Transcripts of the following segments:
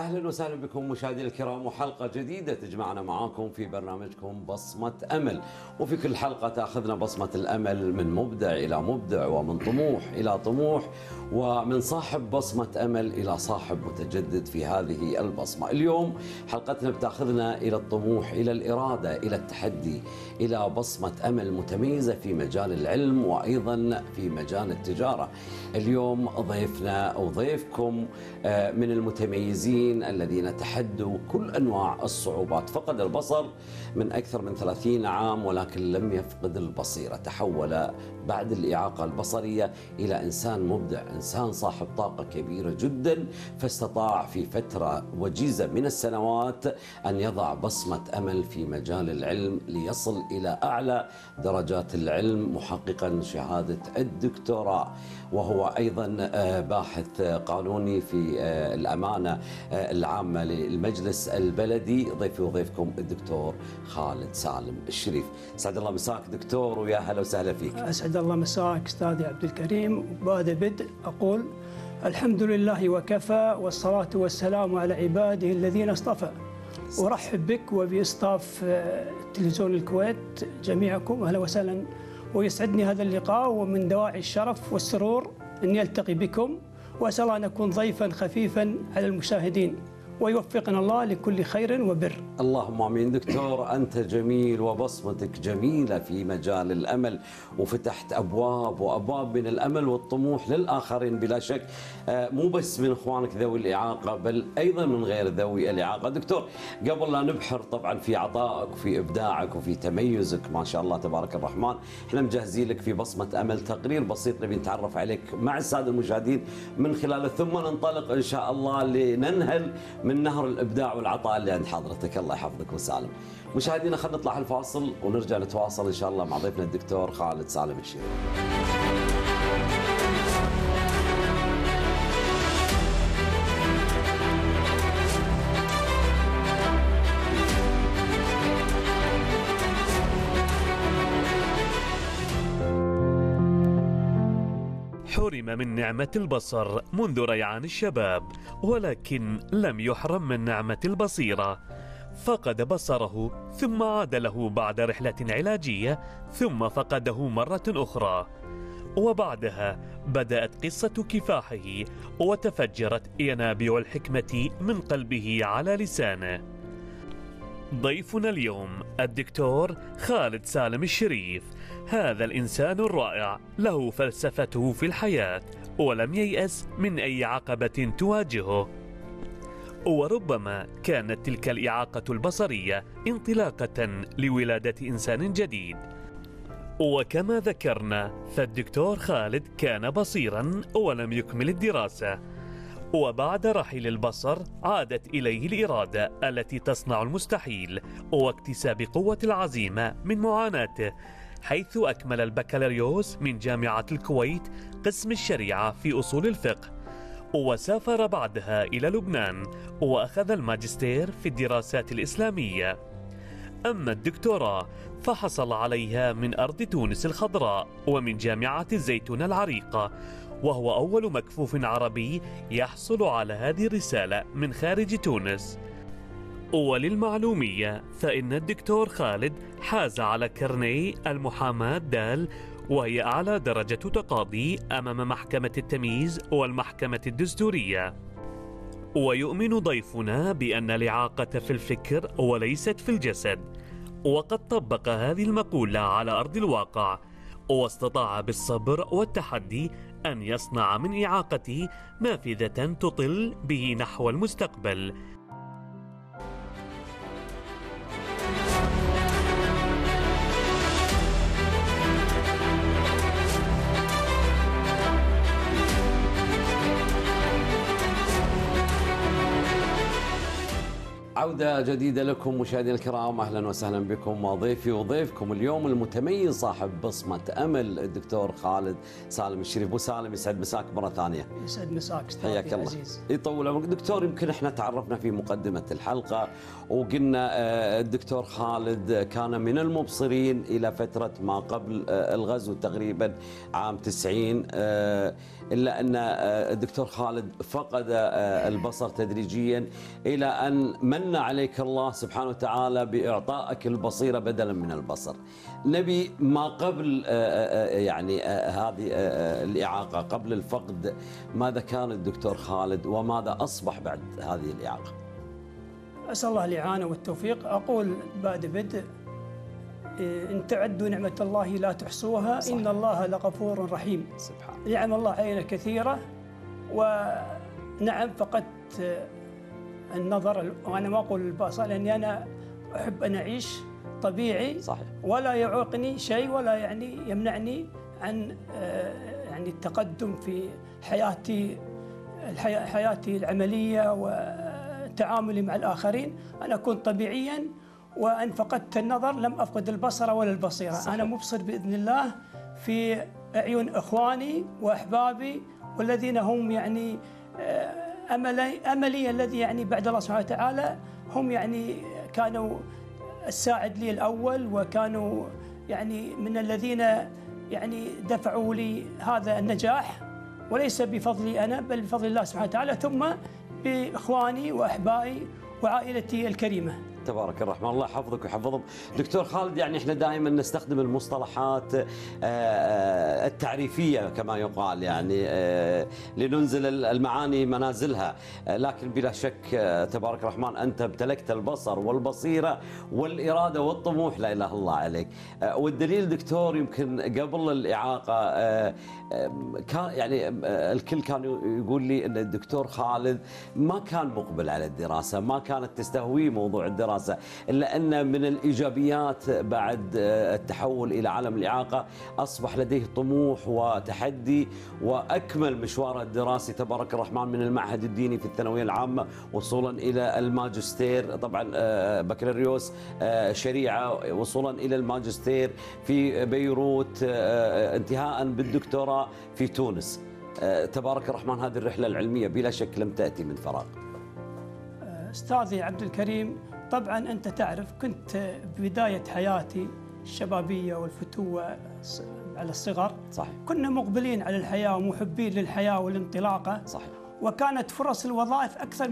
أهلا وسهلا بكم مشاهدينا الكرام، وحلقة جديدة تجمعنا معاكم في برنامجكم بصمة أمل. وفي كل حلقة تأخذنا بصمة الأمل من مبدع إلى مبدع، ومن طموح إلى طموح، ومن صاحب بصمة أمل إلى صاحب متجدد في هذه البصمة. اليوم حلقتنا بتأخذنا إلى الطموح، إلى الإرادة، إلى التحدي، إلى بصمة أمل متميزة في مجال العلم وأيضا في مجال التجارة. اليوم ضيفنا أو ضيفكم من المتميزين الذين تحدوا كل أنواع الصعوبات. فقد البصر من أكثر من 30 عام ولكن لم يفقد البصيرة. تحول بعد الإعاقة البصرية إلى إنسان مبدع، إنسان صاحب طاقة كبيرة جدا، فاستطاع في فترة وجيزة من السنوات أن يضع بصمة أمل في مجال العلم ليصل إلى أعلى درجات العلم، محققا شهادة الدكتوراه، وهو أيضا باحث قانوني في الأمانة العامة للمجلس البلدي. ضيفي وضيفكم الدكتور خالد سالم الشريف. سعد الله مساك دكتور، ويا هلا وسهلا فيك. أسعد الله مساك أستاذي عبد الكريم. وبعد بدء أقول الحمد لله وكفى، والصلاة والسلام على عباده الذين اصطفى. أرحب بك وبإصطاف تلفزيون الكويت جميعكم، أهلا وسهلا. ويسعدني هذا اللقاء، ومن دواعي الشرف والسرور أني ألتقي بكم، وأسأل أن أكون ضيفا خفيفا على المشاهدين، ويوفقنا الله لكل خير وبر. اللهم امين. دكتور، انت جميل وبصمتك جميله في مجال الامل، وفتحت ابواب وابواب من الامل والطموح للاخرين بلا شك، مو بس من اخوانك ذوي الاعاقه بل ايضا من غير ذوي الاعاقه. دكتور، قبل لا نبحر طبعا في عطائك وفي ابداعك وفي تميزك ما شاء الله تبارك الرحمن، احنا مجهزين لك في بصمه امل تقرير بسيط نبي نتعرف عليك مع الساده المشاهدين من خلاله، ثم ننطلق ان شاء الله لننهل من نهر الابداع والعطاء اللي عند حضرتك. الله يحفظك وسالم. مشاهدينا خلينا نطلع الفاصل ونرجع نتواصل ان شاء الله مع ضيفنا الدكتور خالد سالم الشريف. حرم من نعمة البصر منذ ريعان الشباب، ولكن لم يحرم من نعمة البصيرة. فقد بصره ثم عاد له بعد رحلة علاجية، ثم فقده مرة أخرى، وبعدها بدأت قصة كفاحه، وتفجرت ينابيع الحكمة من قلبه على لسانه. ضيفنا اليوم الدكتور خالد سالم الشريف. هذا الإنسان الرائع له فلسفته في الحياة، ولم ييأس من أي عقبة تواجهه. وربما كانت تلك الإعاقة البصرية انطلاقة لولادة إنسان جديد. وكما ذكرنا فالدكتور خالد كان بصيرا ولم يكمل الدراسة، وبعد رحيل البصر عادت إليه الإرادة التي تصنع المستحيل، واكتساب قوة العزيمة من معاناته، حيث أكمل البكالوريوس من جامعة الكويت قسم الشريعة في أصول الفقه، وسافر بعدها إلى لبنان وأخذ الماجستير في الدراسات الإسلامية. أما الدكتوراه فحصل عليها من أرض تونس الخضراء ومن جامعة الزيتون العريقة، وهو أول مكفوف عربي يحصل على هذه الرسالة من خارج تونس. وللمعلومية فإن الدكتور خالد حاز على كارنيه المحاماة دال، وهي أعلى درجة تقاضي أمام محكمة التمييز والمحكمة الدستورية. ويؤمن ضيفنا بأن الإعاقة في الفكر وليست في الجسد، وقد طبق هذه المقولة على أرض الواقع، واستطاع بالصبر والتحدي أن يصنع من إعاقته نافذة تطل به نحو المستقبل. عودة جديدة لكم مشاهدينا الكرام، أهلا وسهلا بكم. وضيفي وضيفكم اليوم المتميز صاحب بصمة أمل الدكتور خالد سالم الشريف. أبو سالم يسعد مساك مرة ثانية. يسعد مساك حياك الله. يطول عمرك دكتور. يمكن احنا تعرفنا في مقدمة الحلقة وقلنا الدكتور خالد كان من المبصرين إلى فترة ما قبل الغزو تقريبا عام 90. إلا أن الدكتور خالد فقد البصر تدريجيا إلى أن من عليك الله سبحانه وتعالى بإعطائك البصيرة بدلا من البصر. نبي ما قبل يعني هذه الإعاقة، قبل الفقد، ماذا كان الدكتور خالد وماذا أصبح بعد هذه الإعاقة؟ أسأل الله الإعانة والتوفيق. أقول بعد بدء إن تعدوا نعمة الله لا تحصوها صحيح. إن الله لغفور رحيم. سبحان. نعم الله علينا كثيرة، ونعم فقدت النظر، وأنا ما أقول البصر لأني أنا أحب أن أعيش طبيعي صحيح. ولا يعوقني شيء ولا يعني يمنعني عن يعني التقدم في حياتي العملية وتعاملي مع الآخرين. أنا كنت طبيعيا، وأن فقدت النظر لم أفقد البصر ولا البصيرة صحيح. أنا مبصر بإذن الله في أعين إخواني وأحبابي، والذين هم يعني أملي الذي يعني بعد الله سبحانه وتعالى، هم يعني كانوا الساعد لي الأول، وكانوا يعني من الذين يعني دفعوا لي هذا النجاح، وليس بفضلي أنا بل بفضل الله سبحانه وتعالى، ثم بإخواني وأحبائي وعائلتي الكريمة. تبارك الرحمن، الله يحفظك ويحفظهم. دكتور خالد، يعني احنا دائما نستخدم المصطلحات التعريفية كما يقال، يعني لننزل المعاني منازلها، لكن بلا شك تبارك الرحمن أنت امتلكت البصر والبصيرة والإرادة والطموح، لا إله الله عليك. والدليل دكتور، يمكن قبل الإعاقة كان يعني الكل كان يقول لي أن الدكتور خالد ما كان مقبل على الدراسة، ما كانت تستهويه موضوع الدراسة، إلا أن من الإيجابيات بعد التحول إلى عالم الإعاقة أصبح لديه طموح وتحدي، وأكمل مشواره الدراسي تبارك الرحمن من المعهد الديني في الثانوية العامة وصولا إلى الماجستير، طبعا بكالوريوس شريعة، وصولا إلى الماجستير في بيروت، انتهاء بالدكتوراه في تونس. تبارك الرحمن، هذه الرحلة العلمية بلا شك لم تأتي من فراغ. أستاذي عبد الكريم، طبعا أنت تعرف كنت ببداية حياتي الشبابية والفتوة على الصغر صحيح. كنا مقبلين على الحياة ومحبين للحياة والانطلاقة صحيح. وكانت فرص الوظائف أكثر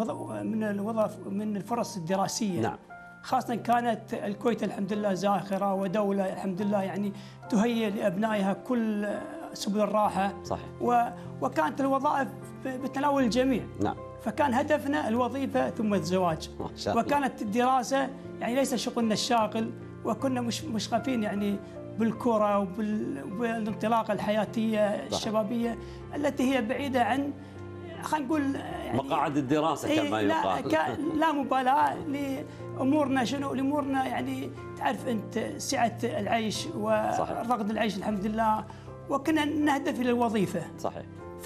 من الفرص الدراسية. نعم. خاصة كانت الكويت الحمد لله زاخرة، ودولة الحمد لله يعني تهيئ لأبنائها كل سبل الراحة. صحيح. وكانت الوظائف بتناول الجميع. نعم. فكان هدفنا الوظيفة ثم الزواج. ما شاء الله. وكانت الدراسة يعني ليس شغلنا الشاغل، وكنا مشغفين يعني بالكرة وبالانطلاقة الحياتية الشبابية التي هي بعيدة عن، خلينا نقول يعني مقاعد الدراسة كما يقال. لا مبالاة لأمورنا، شنو لأمورنا يعني تعرف أنت سعة العيش ورغد العيش الحمد لله، وكنا نهدف إلى الوظيفة. صحيح.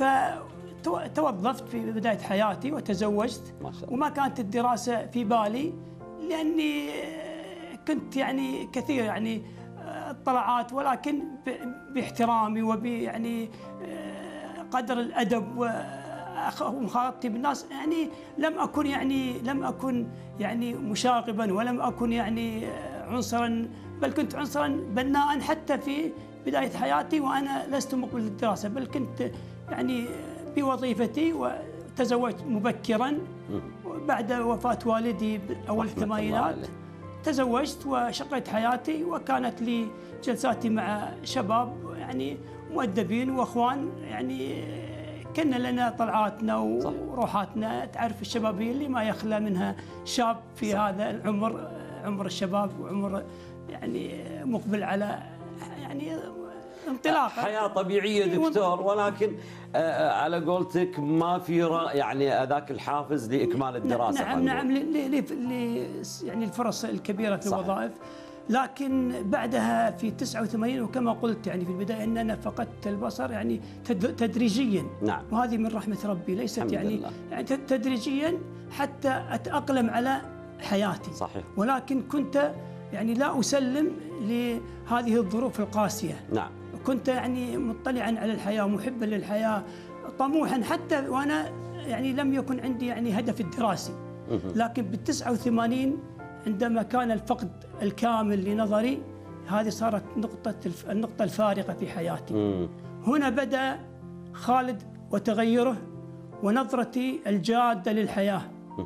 توظفت في بداية حياتي وتزوجت، ما شاء الله. وما كانت الدراسة في بالي، لأني كنت يعني كثير يعني اطلاعات، ولكن باحترامي وبيعني قدر الأدب ومخاطبتي بالناس، يعني لم أكن يعني مشاغبا، ولم أكن يعني عنصرا، بل كنت عنصرا بناء حتى في بداية حياتي، وأنا لست مقبل للدراسة، بل كنت يعني بوظيفتي. وتزوجت مبكرا بعد وفاة والدي أول الثمانينات، تزوجت وشقيت حياتي، وكانت لي جلساتي مع شباب يعني مؤدبين وأخوان، يعني كنا لنا طلعاتنا وروحاتنا، تعرف الشبابية اللي ما يخلى منها شاب في هذا العمر، عمر الشباب وعمر يعني مقبل على يعني انطلاقه، حياة طبيعية دكتور، ولكن على قولتك ما في يعني ذاك الحافز لإكمال الدراسة. نعم يعني الفرص الكبيرة في الوظائف، لكن بعدها في 89 وكما قلت يعني في البداية أن أنا فقدت البصر يعني تدريجيا. نعم. وهذه من رحمة ربي، ليست يعني تدريجيا حتى أتأقلم على حياتي. صحيح. ولكن كنت يعني لا أسلم لهذه الظروف القاسية. نعم. كنت يعني مطلعا على الحياة ومحبا للحياة، طموحا حتى وأنا يعني لم يكن عندي يعني هدف الدراسي. لكن بال89 عندما كان الفقد الكامل لنظري، هذه صارت النقطة الفارقة في حياتي. هنا بدأ خالد وتغيره ونظرتي الجادة للحياة.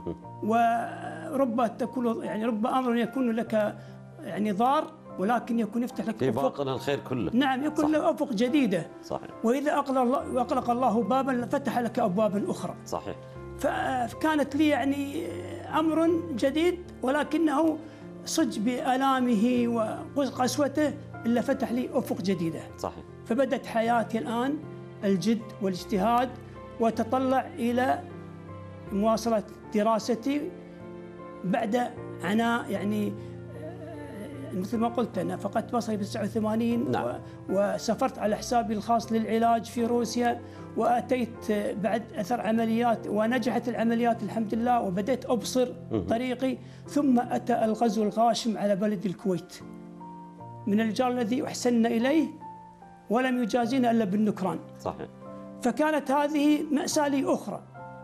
ورب تكون يعني رب أمر يكون لك يعني ضار، ولكن يكون يفتح لك في أفق. باطن الخير كله. نعم، يكون له أفق جديدة. صحيح. وإذا أغلق الله بابا فتح لك أبوابا أخرى. صحيح. فكانت لي يعني أمر جديد، ولكنه صج بآلامه وقسوته إلا فتح لي أفق جديدة. صحيح. فبدت حياتي الآن الجد والاجتهاد، وتطلع إلى مواصلة دراستي بعد عناء. يعني مثل ما قلت أنا فقدت بصري ب 89. نعم. وسافرت على حسابي الخاص للعلاج في روسيا، وأتيت بعد أثر عمليات ونجحت العمليات الحمد لله، وبدأت أبصر طريقي. ثم أتى الغزو الغاشم على بلد الكويت من الجار الذي أحسن إليه ولم يجازينا إلا بالنكران. صحيح. فكانت هذه مأساة لي أخرى.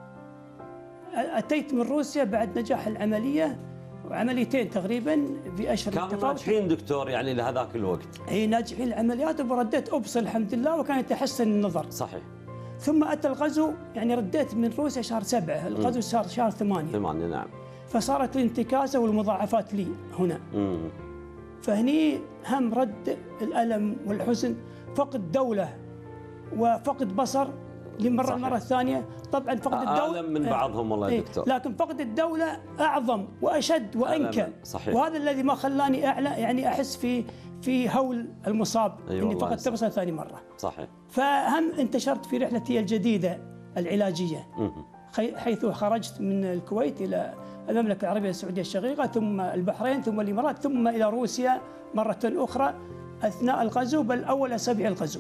أتيت من روسيا بعد نجاح العملية، عمليتين تقريبا في أشهر كانوا متفاوتة. ناجحين دكتور يعني لهذاك الوقت. هي ناجحين العمليات، ورديت أبصر الحمد لله، وكان يتحسن النظر. صحيح. ثم أتى الغزو، يعني رديت من روسيا شهر 7، الغزو صار شهر 8. نعم. فصارت الانتكاسة والمضاعفات لي هنا. فهني هم رد الألم والحزن، فقد دولة وفقد بصر المرة الثانية. طبعا فقد الدولة ألم من بعضهم والله يا دكتور. لكن فقد الدولة أعظم وأشد وأنكى. صحيح. وهذا الذي ما خلاني أعلى يعني أحس في هول المصاب. أيوة إني فقدت بصر ثاني مرة. صحيح. فهم انتشرت في رحلتي الجديدة العلاجية، حيث خرجت من الكويت إلى المملكة العربية السعودية الشقيقة، ثم البحرين، ثم الإمارات، ثم إلى روسيا مرة أخرى أثناء الغزو، بل أول أسابيع الغزو.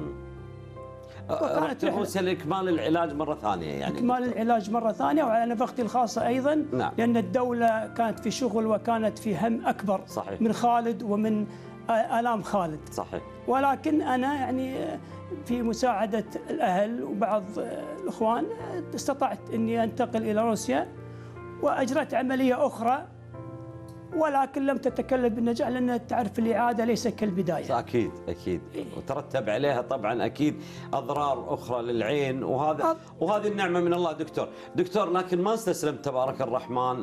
رحت روسيا لإكمال العلاج مرة ثانية يعني. إكمال العلاج مرة ثانية، وعلى نفقتي الخاصة أيضا. نعم. لأن الدولة كانت في شغل وكانت في هم أكبر. صحيح. من خالد ومن آلام خالد. صحيح. ولكن أنا يعني في مساعدة الأهل وبعض الإخوان استطعت أني أنتقل إلى روسيا، وأجرت عملية أخرى، ولكن لم تتكلم بالنجاح، لأن تعرف الإعادة ليس كالبداية. أكيد. وترتب عليها طبعا أكيد أضرار أخرى للعين، وهذه النعمة من الله دكتور. لكن ما استسلمت تبارك الرحمن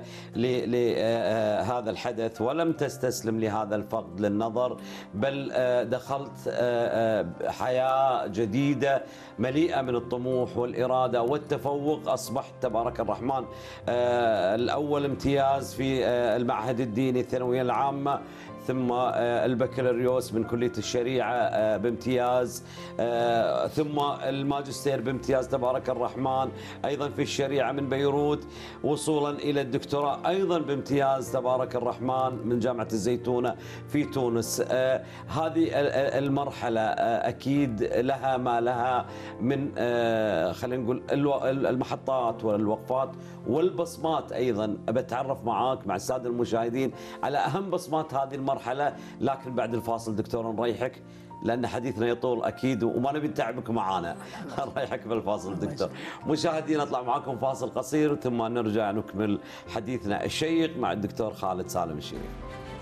لهذا الحدث، ولم تستسلم لهذا الفقد للنظر، بل دخلت حياة جديدة مليئة من الطموح والإرادة والتفوق. أصبحت تبارك الرحمن الأول امتياز في المعهد الديني الثانوية العامة، ثم البكالوريوس من كلية الشريعة بامتياز، ثم الماجستير بامتياز تبارك الرحمن أيضا في الشريعة من بيروت، وصولا إلى الدكتوراه أيضا بامتياز تبارك الرحمن من جامعة الزيتونة في تونس. هذه المرحلة أكيد لها ما لها من خلينا نقول المحطات والوقفات والبصمات. أيضا بتعرف معاك مع السادة المشاهدين على أهم بصمات هذه المرحلة، لكن بعد الفاصل دكتور نريحك لأن حديثنا يطول أكيد وما نبي نتعبك معانا. نريحك بالفاصل دكتور. مشاهدينا نطلع معكم فاصل قصير، ثم نرجع نكمل حديثنا الشيق مع الدكتور خالد سالم الشريف.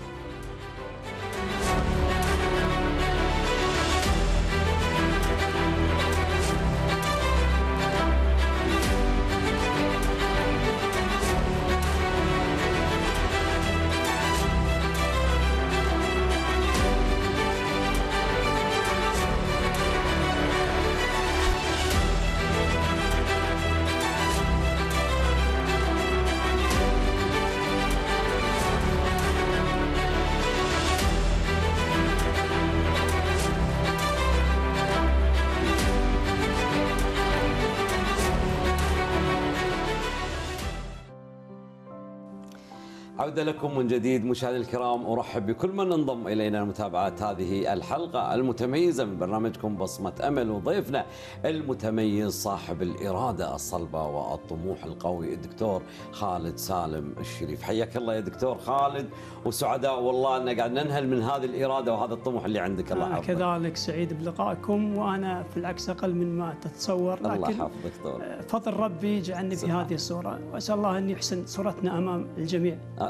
عودة لكم من جديد مشاهدينا الكرام، أرحب بكل من انضم إلينا لمتابعة هذه الحلقة المتميزة من برنامجكم بصمة أمل، وضيفنا المتميز صاحب الإرادة الصلبة والطموح القوي الدكتور خالد سالم الشريف. حياك الله يا دكتور خالد، وسعداء والله أن قاعد ننهل من هذه الإرادة وهذا الطموح اللي عندك. الله يحفظك. كذلك سعيد بلقائكم، وأنا في العكس أقل من ما تتصور، لكن الله يحفظك دكتور. فضل ربي جعلني في هذه الصورة، وأسأل الله أن يحسن صورتنا أمام الجميع.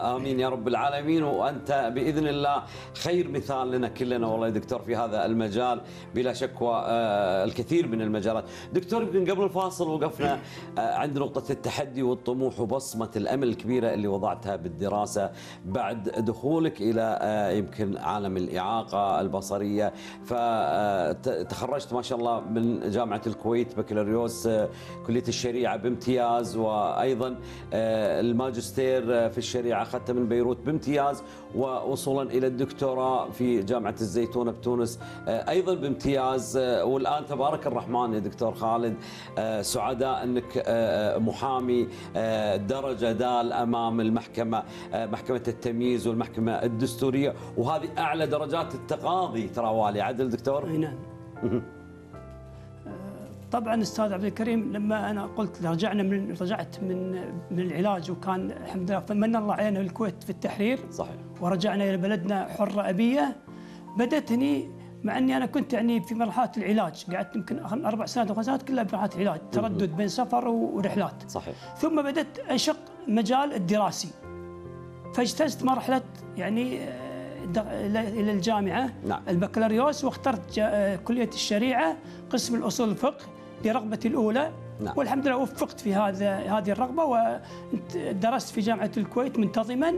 آمين يا رب العالمين. وأنت بإذن الله خير مثال لنا كلنا والله يا دكتور في هذا المجال بلا شك، والكثير من المجالات. دكتور يمكن قبل الفاصل وقفنا عند نقطة التحدي والطموح وبصمة الأمل الكبيرة اللي وضعتها بالدراسة بعد دخولك إلى يمكن عالم الإعاقة البصرية. فتخرجت ما شاء الله من جامعة الكويت بكالوريوس كلية الشريعة بامتياز، وأيضا الماجستير في الشريعة أخذته من بيروت بامتياز، ووصولا إلى الدكتوراه في جامعة الزيتونة بتونس أيضا بامتياز. والآن تبارك الرحمن يا دكتور خالد سعداء أنك محامي درجة دال أمام المحكمة، محكمة التمييز والمحكمة الدستورية، وهذه أعلى درجات التقاضي ترى والي عدل دكتور؟ أي نعم. طبعا استاذ عبد الكريم، لما انا قلت رجعت من العلاج، وكان الحمد لله فمن الله علينا الكويت في التحرير صحيح، ورجعنا الى بلدنا حره ابيه، بدتني مع اني انا كنت يعني في مرحله العلاج، قعدت يمكن 4 سنوات و5 سنوات كلها في مرحله علاج، تردد بين سفر ورحلات. صحيح. ثم بدأت انشق مجال الدراسي، فاجتزت مرحله يعني الى الجامعه. نعم. البكالوريوس، واخترت كليه الشريعه قسم الاصول الفقه لرغبتي الاولى. نعم. والحمد لله وفقت في هذه الرغبه، ودرست في جامعه الكويت منتظما.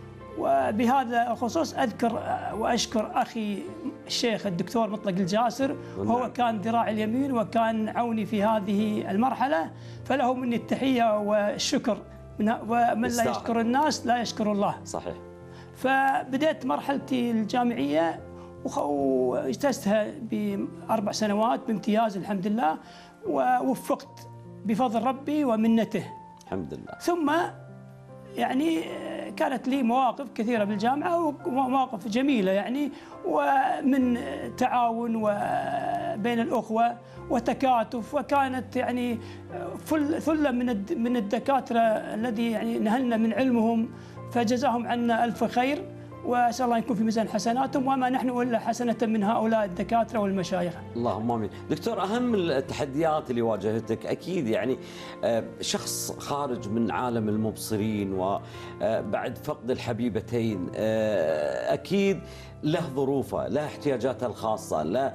وبهذا الخصوص اذكر واشكر اخي الشيخ الدكتور مطلق الجاسر، هو كان ذراعي اليمين وكان عوني في هذه المرحله، فله مني التحيه والشكر، ومن لا يشكر الناس لا يشكر الله. صحيح. فبدأت مرحلتي الجامعية واجتزتها ب4 سنوات بامتياز الحمد لله، ووفقت بفضل ربي ومنته الحمد لله. ثم يعني كانت لي مواقف كثيرة بالجامعة ومواقف جميلة يعني، ومن تعاون وبين الأخوة وتكاتف، وكانت يعني ثلة من الدكاترة الذي يعني نهلنا من علمهم، فجزاهم عنا ألف خير، وأسأل الله يكون في ميزان حسناتهم، وما نحن إلا حسنة من هؤلاء الدكاترة والمشايخ. اللهم آمين. دكتور، أهم التحديات اللي واجهتك أكيد يعني شخص خارج من عالم المبصرين وبعد فقد الحبيبتين، أكيد له ظروفه، له احتياجاته الخاصة، له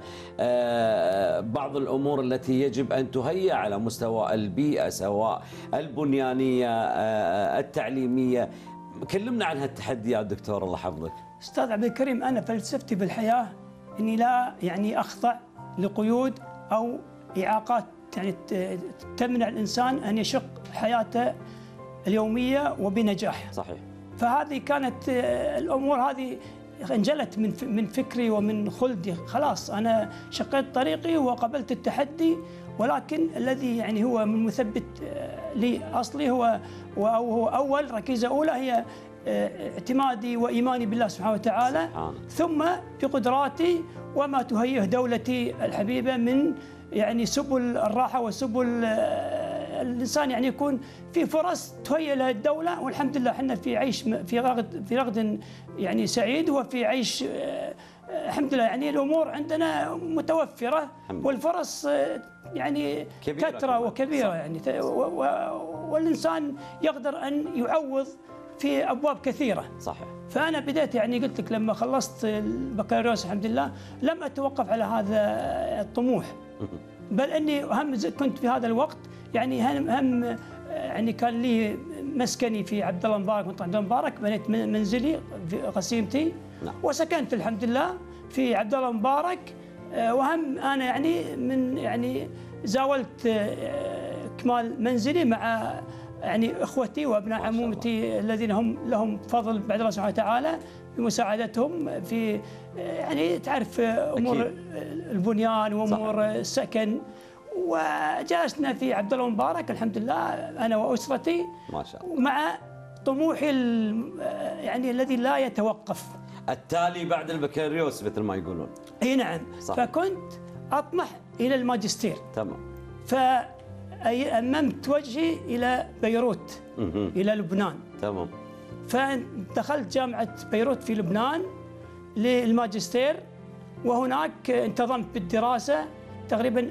بعض الأمور التي يجب أن تهيأ على مستوى البيئة، سواء البنيانية التعليمية. كلمنا عن هالتحديات دكتور الله يحفظك. أستاذ عبد الكريم، أنا فلسفتي بالحياة إني لا يعني أخضع لقيود أو إعاقات يعني تمنع الإنسان أن يشق حياته اليومية وبنجاح. صحيح. فهذه كانت الأمور هذه انجلت من فكري ومن خلدي، خلاص أنا شقيت طريقي وقبلت التحدي، ولكن الذي يعني هو من مثبت لي أصلي هو أول ركيزة أولى هي اعتمادي وإيماني بالله سبحانه وتعالى، ثم بقدراتي وما تهيئه دولتي الحبيبة من يعني سبل الراحة وسبل الإنسان يعني يكون في فرص تهيئ له الدولة. والحمد لله احنا في عيش في رغد يعني سعيد، وفي عيش الحمد لله يعني الأمور عندنا متوفرة، والفرص يعني كثرة وكبيرة يعني، والإنسان يقدر أن يعوض في أبواب كثيرة. صحيح. فأنا بديت يعني قلت لك لما خلصت البكالوريوس الحمد لله لم أتوقف على هذا الطموح، بل أني هم كنت في هذا الوقت يعني هم يعني كان لي مسكني في عبد الله مبارك، منطقة عبد الله مبارك، بنيت منزلي في قسيمتي. نعم. وسكنت الحمد لله في عبد الله مبارك، وهم أنا يعني من يعني زاولت إكمال منزلي مع يعني إخوتي وأبناء عمومتي الذين هم لهم فضل بعد الله سبحانه وتعالى بمساعدتهم في يعني تعرف أمور أكيد. البنيان وأمور صح. السكن. وجلسنا في عبد الله مبارك الحمد لله أنا وأسرتي ما شاء الله، مع طموحي يعني الذي لا يتوقف، التالي بعد البكالوريوس مثل ما يقولون. اي نعم. صح. فكنت أطمح إلى الماجستير. تمام. فأممت وجهي إلى بيروت إلى لبنان. تمام. فدخلت جامعة بيروت في لبنان للماجستير، وهناك انتظمت بالدراسة تقريبا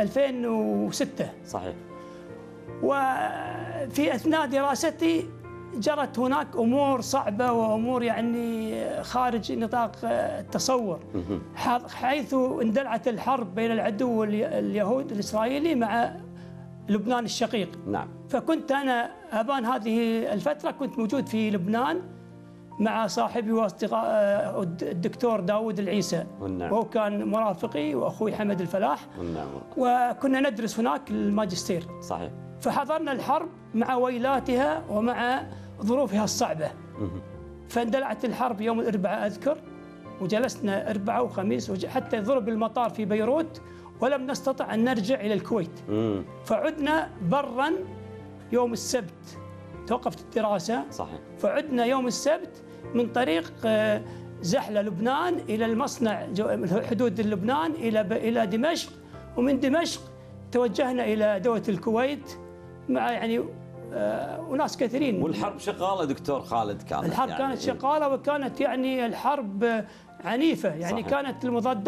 2006. صحيح. وفي أثناء دراستي جرت هناك أمور صعبة وأمور يعني خارج نطاق التصور، حيث اندلعت الحرب بين العدو اليهود الإسرائيلي مع لبنان الشقيق. نعم. فكنت أنا أبان هذه الفترة كنت موجود في لبنان مع صاحبي واصدقاء الدكتور داود العيسى، والنعم. وهو كان مرافقي وأخوي حمد الفلاح، والنعم. وكنا ندرس هناك الماجستير. صحيح. فحضرنا الحرب مع ويلاتها ومع ظروفها الصعبة. فاندلعت الحرب يوم الأربعاء أذكر، وجلسنا أربعاء وخميس حتى ضرب المطار في بيروت ولم نستطع أن نرجع إلى الكويت. فعدنا برا يوم السبت، توقفت الدراسة. صحيح. فعدنا يوم السبت من طريق زحلة لبنان إلى المصنع حدود لبنان إلى دمشق، ومن دمشق توجهنا إلى دولة الكويت مع يعني وناس كثيرين. والحرب شغالة دكتور خالد كانت؟ الحرب يعني كانت شغالة، وكانت يعني الحرب عنيفة يعني. صحيح. كانت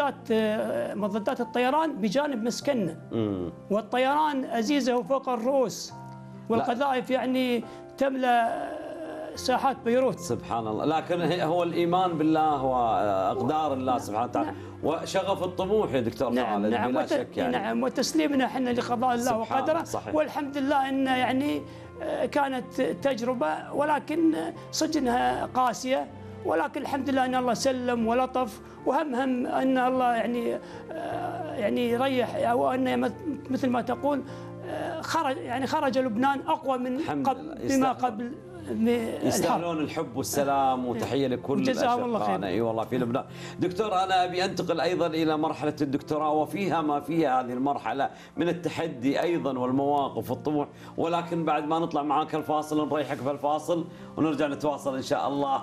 مضادات الطيران بجانب مسكننا، والطيران أزيزه فوق الرؤوس، والقذائف يعني تملأ ساحات بيروت. سبحان الله. لكن هو الإيمان بالله وأقدار الله سبحانه وتعالى وشغف الطموح يا دكتور خالد. نعم. بلا شك يعني. نعم، وتسليمنا احنا لقضاء الله وقدره. صحيح. والحمد لله ان يعني كانت تجربه، ولكن سجنها قاسيه، ولكن الحمد لله ان الله سلم ولطف، وهم ان الله يعني يريح، او ان مثل ما تقول خرج لبنان اقوى من بما قبل. يستاهلون الحب والسلام، وتحيه لكل اشقائنا. اي والله في لبنان. دكتور انا ابي انتقل ايضا الى مرحله الدكتوراه، وفيها ما فيها هذه المرحله من التحدي ايضا والمواقف والطموح، ولكن بعد ما نطلع معاك الفاصل نريحك في الفاصل ونرجع نتواصل ان شاء الله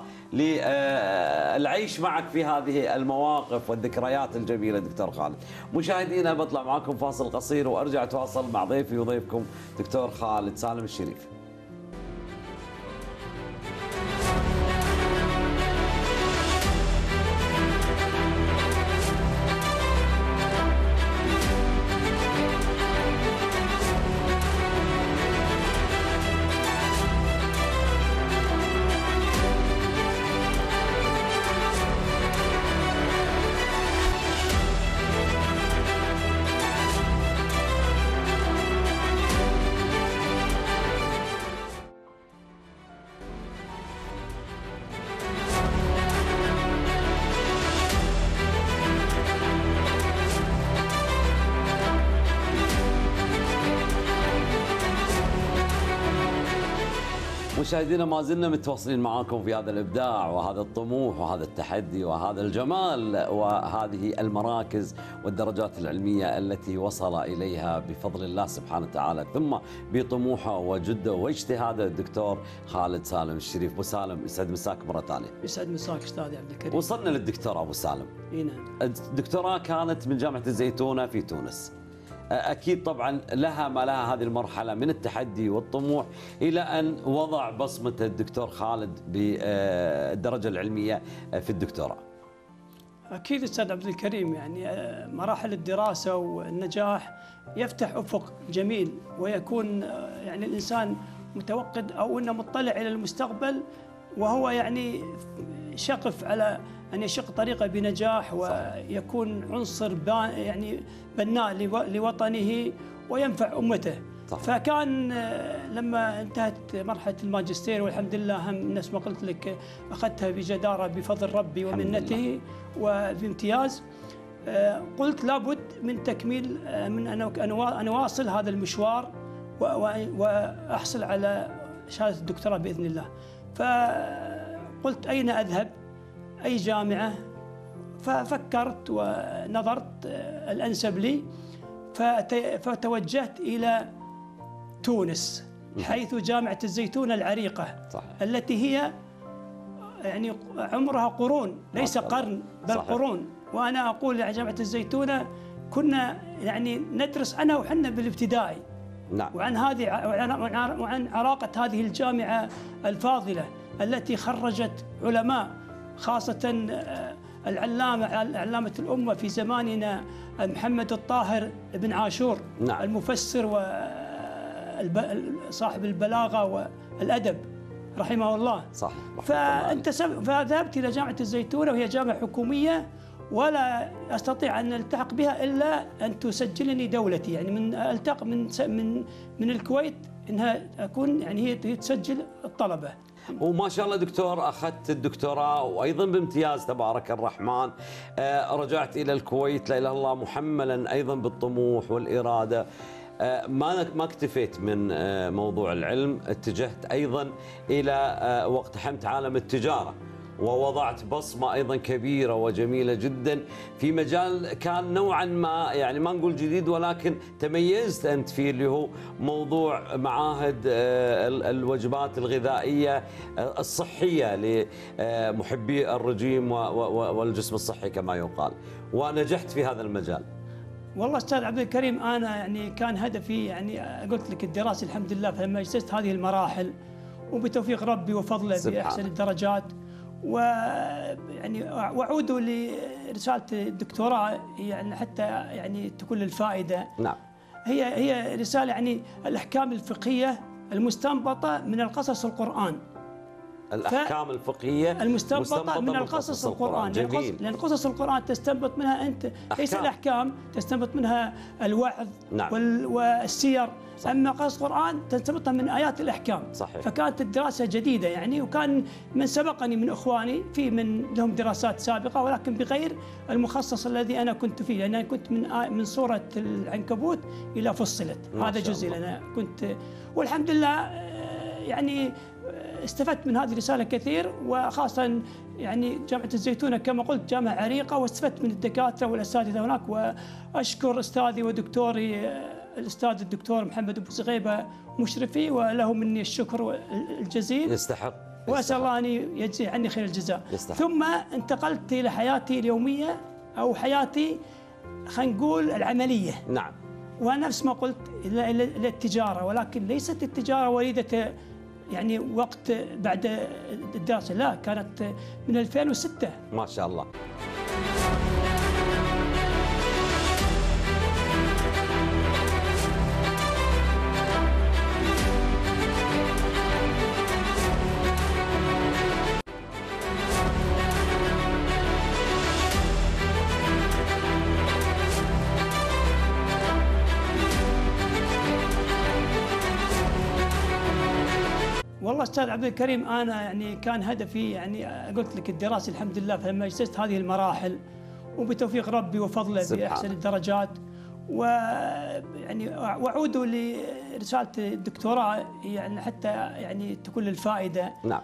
للعيش معك في هذه المواقف والذكريات الجميله دكتور خالد. مشاهدينا بطلع معاكم فاصل قصير وارجع اتواصل مع ضيفي وضيفكم دكتور خالد سالم الشريف. مشاهدينا ما زلنا متواصلين معاكم في هذا الإبداع وهذا الطموح وهذا التحدي وهذا الجمال وهذه المراكز والدرجات العلمية التي وصل إليها بفضل الله سبحانه وتعالى، ثم بطموحه وجده واجتهاده الدكتور خالد سالم الشريف. أبو سالم يسعد مساك مرة ثانية. يسعد مساك أستاذ عبد الكريم. وصلنا للدكتوراه أبو سالم. اي نعم. الدكتوراه كانت من جامعة الزيتونة في تونس. أكيد طبعا لها ما لها هذه المرحلة من التحدي والطموح إلى أن وضع بصمة الدكتور خالد بالدرجة العلمية في الدكتوراه. أكيد أستاذ عبد الكريم، يعني مراحل الدراسة والنجاح يفتح أفق جميل، ويكون يعني الإنسان متوقد أو أنه مطلع إلى المستقبل، وهو يعني شقف على أن يشق طريقه بنجاح ويكون عنصر يعني بناء لوطنه وينفع أمته. صح. فكان لما انتهت مرحلة الماجستير والحمد لله هم نفس ما قلت لك أخذتها بجدارة بفضل ربي ومنته وبامتياز، قلت لابد من تكميل من أن أواصل هذا المشوار وأحصل على شهادة الدكتوراه بإذن الله. فقلت أين أذهب؟ أي جامعة؟ ففكرت ونظرت الأنسب لي، فتوجهت إلى تونس، حيث جامعة الزيتونة العريقة. صحيح. التي هي يعني عمرها قرون، ليس قرن بل صحيح. قرون. وأنا أقول يا جامعة الزيتونة كنا يعني ندرس أنا وحنا بالابتدائي. نعم. وعن عراقة هذه الجامعة الفاضلة التي خرجت علماء، خاصة علامة الأمة في زماننا محمد الطاهر بن عاشور. نعم. المفسر وصاحب البلاغة والأدب رحمه الله. صح. فذهبت إلى جامعة الزيتونة وهي جامعة حكومية، ولا أستطيع أن ألتحق بها إلا أن تسجلني دولتي، يعني من ألتحق من الكويت إنها أكون يعني هي تسجل الطلبة. وما شاء الله دكتور أخذت الدكتوراه وأيضا بامتياز تبارك الرحمن. رجعت إلى الكويت لا إله إلا الله محملا أيضا بالطموح والإرادة. ما اكتفيت من موضوع العلم، اتجهت أيضا إلى واقتحمت عالم التجارة، ووضعت بصمة أيضا كبيرة وجميلة جدا في مجال كان نوعا ما يعني ما نقول جديد، ولكن تميزت أنت فيه، اللي هو موضوع معاهد الوجبات الغذائية الصحية لمحبي الرجيم والجسم الصحي كما يقال، ونجحت في هذا المجال. والله استاذ عبد الكريم، انا يعني كان هدفي يعني قلت لك الدراسه الحمد لله، فلما اجتزت هذه المراحل وبتوفيق ربي وفضله باحسن الدرجات، ويعني واعود لرساله الدكتوراه يعني حتى يعني تكون للفائده. نعم. هي رساله يعني الاحكام الفقهيه المستنبطه من القصص القرآن. الأحكام الفقهية المستنبطة من القصص القرآن. جميل. لأن قصص القرآن تستنبط منها أنت أحكام. ليس الأحكام، تستنبط منها الوعظ. نعم. والسير. صح. أما قصص القرآن تستنبطها من آيات الأحكام. صحيح. فكانت الدراسة جديدة يعني، وكان من سبقني من إخواني في من لهم دراسات سابقة، ولكن بغير المخصص الذي أنا كنت فيه، لأن أنا كنت من سورة العنكبوت إلى فصلت، هذا جزء أنا كنت، والحمد لله يعني استفدت من هذه الرسالة كثير، وخاصة يعني جامعة الزيتونة كما قلت جامعة عريقة، واستفدت من الدكاترة والأساتذة هناك، وأشكر أستاذي ودكتوري الأستاذ الدكتور محمد أبو صغيبة مشرفي، وله مني الشكر الجزيل. يستحق. وأسأل الله أن يجزي عني خير الجزاء. يستحق. ثم انتقلت إلى حياتي اليومية أو حياتي خلينا نقول العملية. نعم. ونفس ما قلت إلى التجارة، ولكن ليست التجارة وليدة يعني وقت بعد الدراسة، لا، كانت من 2006. ما شاء الله. والله استاذ عبد الكريم، انا يعني كان هدفي يعني قلت لك الدراسه الحمد لله، فلما اجتزت هذه المراحل وبتوفيق ربي وفضله باحسن الدرجات، ويعني واعود لرساله الدكتوراه يعني حتى يعني تكون للفائده. نعم.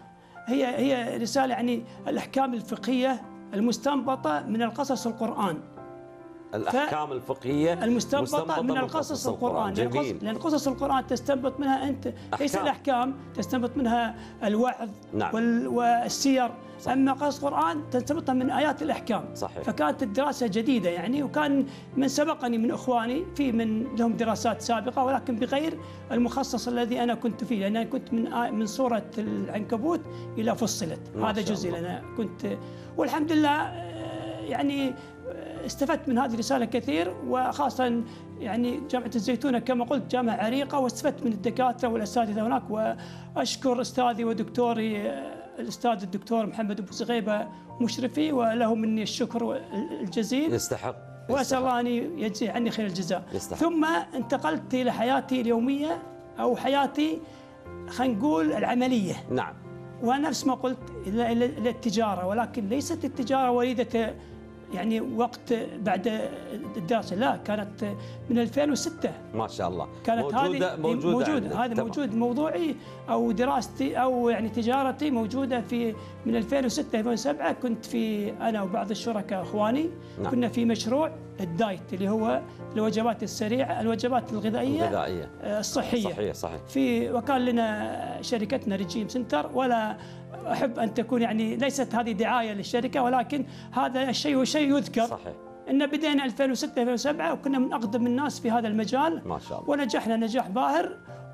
هي رساله يعني الاحكام الفقهيه المستنبطه من القصص القرآن. الأحكام الفقهية المستنبطة من القصص القرآن. جميل. لأن قصص القرآن تستنبط منها أنت أحكام. ليس الأحكام، تستنبط منها الوعظ. نعم. والسير. صح. أما قصص القرآن تستنبطها من آيات الأحكام. صحيح. فكانت الدراسة جديدة يعني، وكان من سبقني من إخواني في من لهم دراسات سابقة، ولكن بغير المخصص الذي أنا كنت فيه، لأن أنا كنت من سورة العنكبوت إلى فصلت، هذا جزء أنا كنت، والحمد لله يعني استفدت من هذه الرسالة كثير، وخاصة يعني جامعة الزيتونة كما قلت جامعة عريقة، واستفدت من الدكاترة والأساتذة هناك، وأشكر أستاذي ودكتوري الأستاذ الدكتور محمد أبو صغيبة مشرفي، وله مني الشكر الجزيل. يستحق. وأسأل الله أن يجزي عني خير الجزاء. يستحق. ثم انتقلت إلى حياتي اليومية أو حياتي خلينا نقول العملية. نعم. ونفس ما قلت إلى التجارة، ولكن ليست التجارة وليدة يعني وقت بعد الدراسة، لا، كانت من 2006. ما شاء الله. كانت موجودة. هذا موجود موضوعي أو دراستي أو يعني تجارتي موجودة في من 2006 2007. كنت في أنا وبعض الشركاء إخواني. نعم. كنا في مشروع الدايت اللي هو الوجبات السريعة، الوجبات الغذائية الصحية. صحيح. وكان لنا شركتنا رجيم سنتر، ولا أحب أن تكون يعني ليست هذه دعاية للشركة، ولكن هذا الشيء شيء يذكر. صحيح. إن بدينا 2006 2007 وكنا من أقدم الناس في هذا المجال. ما شاء الله. ونجحنا نجاح باهر،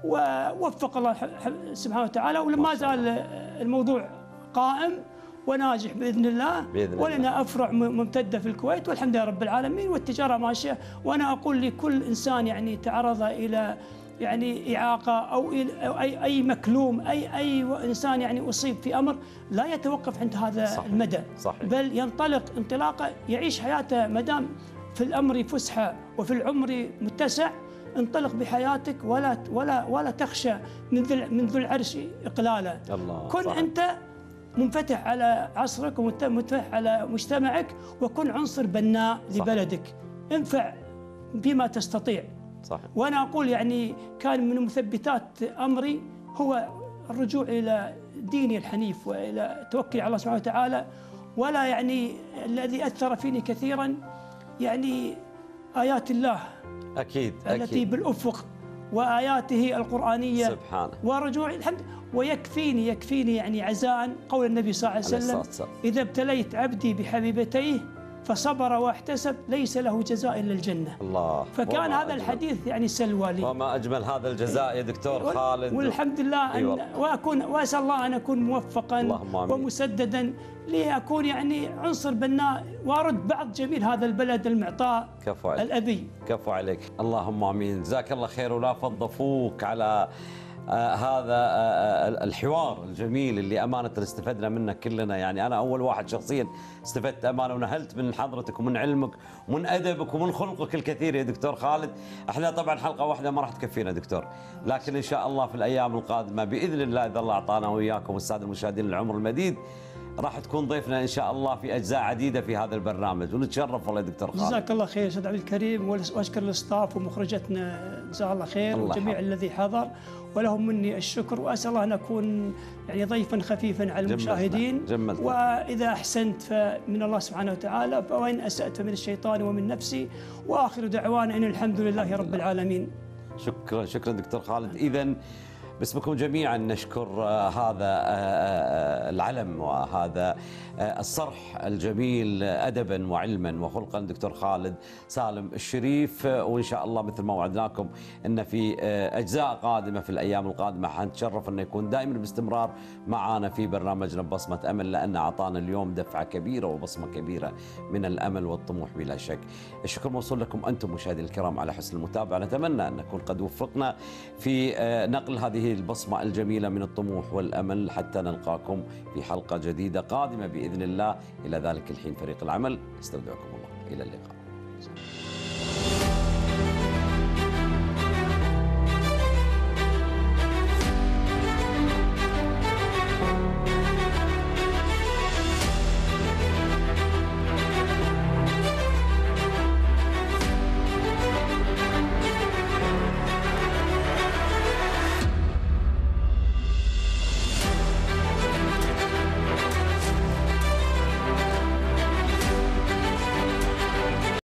ووفق الله سبحانه وتعالى، وما زال الموضوع قائم وناجح بإذن الله. ولنا أفرع ممتدة في الكويت والحمد لله رب العالمين، والتجارة ماشية. وأنا أقول لكل إنسان يعني تعرض إلى يعني إعاقة أو أي مكلوم أي إنسان يعني أصيب في أمر لا يتوقف عند هذا صحيح. المدى، صحيح. بل ينطلق انطلاقة يعيش حياته ما دام في الأمر فسحة وفي العمر متسع. انطلق بحياتك ولا تخشى من ذو العرش إقلالا. الله. كن صحيح. أنت منفتح على عصرك ومنفتح على مجتمعك، وكن عنصر بناء لبلدك. انفع بما تستطيع. صحيح. وأنا أقول يعني كان من مثبتات أمري هو الرجوع إلى ديني الحنيف وإلى توكلي على الله سبحانه وتعالى. ولا يعني الذي أثر فيني كثيرا يعني آيات الله أكيد التي بالأفق وآياته القرآنية سبحانه. ورجوعي الحمد. ويكفيني يعني عزاء قول النبي صلى الله عليه وسلم: إذا ابتليت عبدي بحبيبتيه فصبر واحتسب ليس له جزاء إلا الجنة. الله. فكان هذا الحديث يعني سلوى لي. وما أجمل هذا الجزاء يا دكتور خالد. والحمد لله وأسأل الله أن أكون موفقا ومسددا لأكون يعني عنصر بناء وأرد بعض جميل هذا البلد المعطاء الأبي. كفو عليك. اللهم آمين. جزاك الله خير ولا فض فوك على هذا الحوار الجميل اللي أمانة استفدنا منه كلنا. يعني أنا أول واحد شخصيا استفدت أمانة ونهلت من حضرتك ومن علمك ومن أدبك ومن خلقك الكثير يا دكتور خالد. احنا طبعا حلقة واحدة ما راح تكفينا دكتور، لكن إن شاء الله في الأيام القادمة بإذن الله إذا الله أعطانا وإياكم والسادة المشاهدين العمر المديد راح تكون ضيفنا إن شاء الله في أجزاء عديدة في هذا البرنامج ونتشرف والله يا دكتور خالد. جزاك الله خير أستاذ عبد الكريم، وأشكر الإصطاف ومخرجتنا جزاه الله خير وجميع الذي حضر، ولهم مني الشكر. وأسأل الله أن أكون يعني ضيفا خفيفا على المشاهدين. جملتنا. وإذا أحسنت فمن الله سبحانه وتعالى، وإن أسأت فمن الشيطان ومن نفسي. وآخر دعوانا أن الحمد لله رب العالمين. شكرا دكتور خالد. إذن باسمكم جميعا نشكر هذا العلم وهذا الصرح الجميل أدبا وعلما وخلقا دكتور خالد سالم الشريف. وإن شاء الله مثل ما وعدناكم أن في أجزاء قادمة في الأيام القادمة حنتشرف أنه يكون دائما باستمرار معنا في برنامجنا بصمة أمل، لأن أعطانا اليوم دفعة كبيرة وبصمة كبيرة من الأمل والطموح بلا شك. الشكر موصول لكم أنتم مشاهدينا الكرام على حسن المتابعة. نتمنى أن نكون قد وفقنا في نقل هذه البصمة الجميلة من الطموح والأمل حتى نلقاكم في حلقة جديدة قادمة بإذن الله. إلى ذلك الحين فريق العمل استودعكم الله، إلى اللقاء.